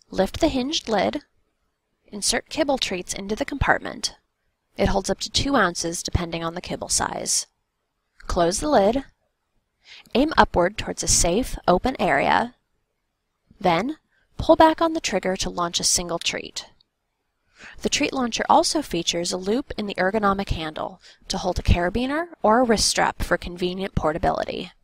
Lift the hinged lid. Insert kibble treats into the compartment. It holds up to 2 ounces depending on the kibble size. Close the lid. Aim upward towards a safe, open area. Then, pull back on the trigger to launch a single treat. The treat launcher also features a loop in the ergonomic handle to hold a carabiner or a wrist strap for convenient portability.